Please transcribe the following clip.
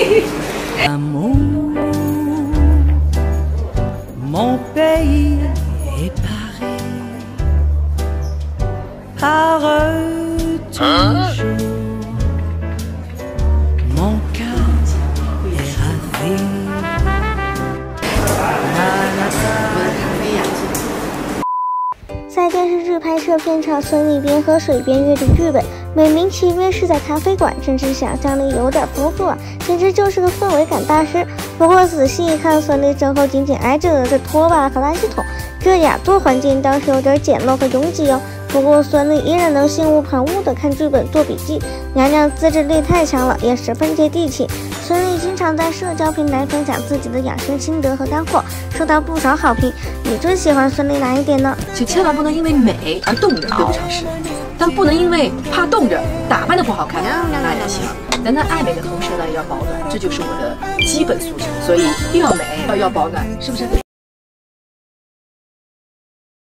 Mon pays est paré par toujours. Mon cœur est ravi. 在电视剧拍摄片场，孙俪边喝水边阅读剧本，美名其曰是在咖啡馆，真是想象力有点丰富啊，简直就是个氛围感大师。不过仔细一看，孙俪身后紧紧挨着的是拖把和垃圾桶，这雅座环境倒是有点简陋和拥挤哦。不过孙俪依然能心无旁骛地看剧本做笔记，娘娘自制力太强了，也十分接地气。孙俪经常在社交平台分享自己的养生心得和干货，受到不少好评。你最喜欢孙俪哪一点呢？ 就千万不能因为美而冻着得不偿失，但不能因为怕冻着打扮的不好看那也行。但那爱美的同时呢，也要保暖，这就是我的基本诉求。所以又要美又要保暖，是不是？